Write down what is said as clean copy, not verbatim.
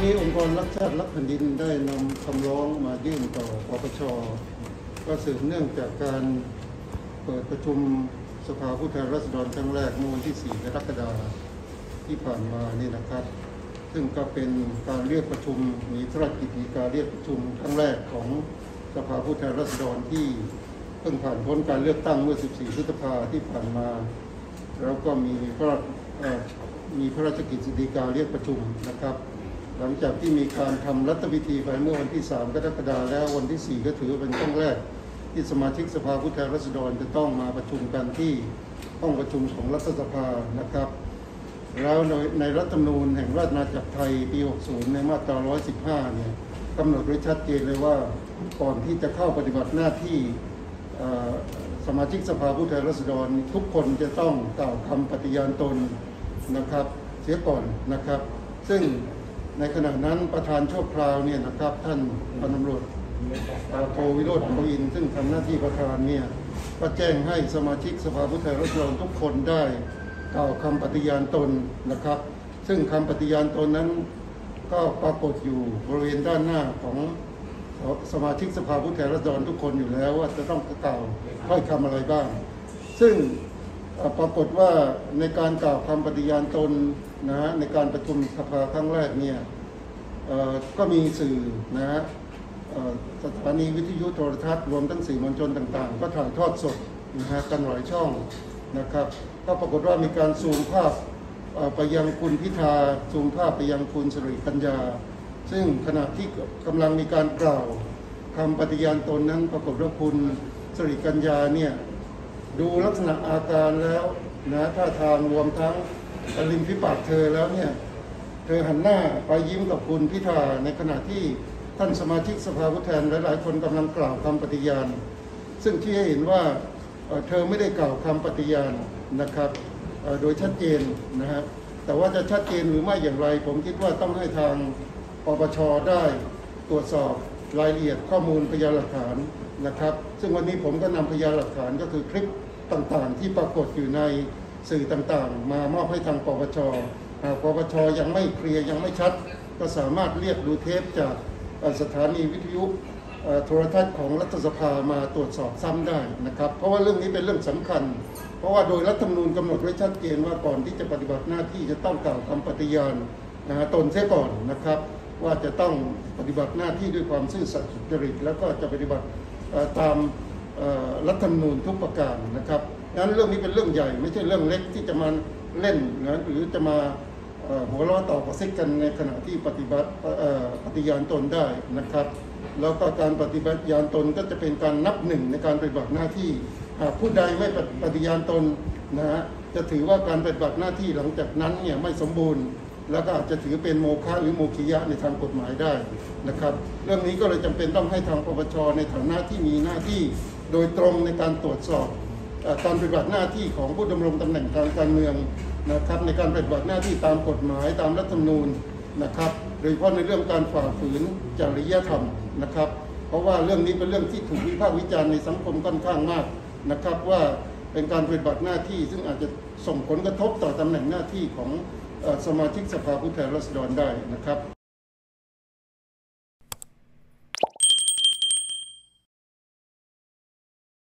นี้องค์กรรักชาติรักแผ่นดินได้นำคำร้องมายื่นต่อปปช.ก็สืบเนื่องจากการเปิดประชุมสภาผู้แทนราษฎรครั้งแรกเมื่อวันที่ 4 กรกฎาคมที่ผ่านมานี่นะครับซึ่งก็เป็นการเรียกประชุมมีพระราชกิจการเรียกประชุมครั้งแรกของสภาผู้แทนราษฎรที่เพิ่งผ่านพ้นการเลือกตั้งเมื่อ 14 พฤษภาคมที่ผ่านมาแล้วก็มีพระราชกิจการเรียกประชุมนะครับหลังจากที่มีการทำรัฐพิธีไปเมื่อวันที่ 3 กรกฎาคมแล้ววันที่ 4 ก็ถือเป็นครั้งแรกที่สมาชิกสภาผู้แทนราษฎรจะต้องมาประชุมกันที่ห้องประชุมของรัฐสภานะครับแล้วในรัฐธรรมนูญแห่งราชอาณาจักรไทยปี 60 ในมาตรา 115 เนี่ยกำหนดไว้ชัดเจนเลยว่าก่อนที่จะเข้าปฏิบัติหน้าที่สมาชิกสภาผู้แทนราษฎรทุกคนจะต้องกล่าวคำปฏิญาณตนนะครับเสียก่อนนะครับซึ่งในขณะนั้นประธานชั่วคราวเนี่ยนะครับท่านพันตำรวจโทวิโรจน์ โพอินทร์ซึ่งทำหน้าที่ประธานเนี่ยก็แจ้งให้สมาชิกสภาผู้แทนราษฎรทุกคนได้กล่าวคำปฏิญาณตนนะครับซึ่งคำปฏิญาณตนนั้นก็ปรากฏอยู่บริเวณด้านหน้าของสมาชิกสภาผู้แทนราษฎรทุกคนอยู่แล้วว่าจะต้องกล่าวถ้อยคำอะไรบ้างซึ่งปรากฏว่าในการกล่าวคำปฏิญาณตนนะในการประชุมสภาครั้งแรกเนี่ยก็มีสื่อนะสถานีวิทยุโทรทัศน์รวมทั้งสื่อมวลชนต่างๆก็ถ่ายทอดสดนะกันหลายช่องนะครับก็ปรากฏว่ามีการซูมภาพไปยังคุณพิธาซูมภาพไปยังคุณสิริกัญญาซึ่งขณะที่กำลังมีการกล่าวคำปฏิญาณตนนั้นปรากฏว่าคุณสิริกัญญาเนี่ยดูลักษณะอาการแล้วนะท่าทางรวมทั้งริมฝีปากเธอแล้วเนี่ยเธอหันหน้าไปยิ้มกับคุณพิธาในขณะที่ท่านสมาชิกสภาผู้แทนหลายๆคนกำลังกล่าวคำปฏิญาณซึ่งที่ให้เห็นว่าเธอไม่ได้กล่าวคำปฏิญาณนะครับโดยชัดเจนนะฮะแต่ว่าจะชัดเจนหรือไม่อย่างไรผมคิดว่าต้องให้ทางปปช.ได้ตรวจสอบรายละเอียดข้อมูลพยานหลักฐานนะครับซึ่งวันนี้ผมก็นำพยานหลักฐานก็คือคลิปต่างๆที่ปรากฏอยู่ในสื่อต่างๆมามอบให้ทางปปช.ปปช.ยังไม่เคลียร์ยังไม่ชัดก็สามารถเรียกดูเทปจากสถานีวิทยุโทรทัศน์ของรัฐสภามาตรวจสอบซ้ำได้นะครับเพราะว่าเรื่องนี้เป็นเรื่องสำคัญเพราะว่าโดยรัฐธรรมนูญกำหนดไว้ชัดเจนว่าก่อนที่จะปฏิบัติหน้าที่จะต้องกล่าวคำปฏิญาณตนเสียก่อนนะครับว่าจะต้องปฏิบัติหน้าที่ด้วยความซื่อสัตย์สุจริตแล้วก็จะปฏิบัติตามรัฐธรรมนูญทุกประการนะครับงั้นเรื่องนี้เป็นเรื่องใหญ่ไม่ใช่เรื่องเล็กที่จะมาเล่นนะหรือจะมาหัวเราะต่อกระซิกกันในขณะที่ปฏิญาณตนได้นะครับแล้วก็การปฏิบัติญาณตนก็จะเป็นการนับหนึ่งในการปฏิบัติหน้าที่หากผู้ใดไม่ปฏิญาณตนนะฮะจะถือว่าการปฏิบัติหน้าที่หลังจากนั้นเนี่ยไม่สมบูรณ์แล้วก็อาจจะถือเป็นโมฆะหรือโมฆิยะในทางกฎหมายได้นะครับเรื่องนี้ก็เลยจำเป็นต้องให้ทางปปช.ในฐานะที่มีหน้าที่โดยตรงในการตรวจสอบการปฏิบัติหน้าที่ของผู้ดำรงตำแหน่งทางการเมืองนะครับในการปฏิบัติหน้าที่ตามกฎหมายตามรัฐธรรมนูญนะครับโดยเฉพาะในเรื่องการฝ่าฝืนจริยธรรมนะครับเพราะว่าเรื่องนี้เป็นเรื่องที่ถูกวิพากษ์วิจารณ์ในสังคมค่อนข้างมากนะครับว่าเป็นการปฏิบัติหน้าที่ซึ่งอาจจะส่งผลกระทบต่อตำแหน่งหน้าที่ของสมาชิกสภาผู้แทนราษฎรได้นะครับ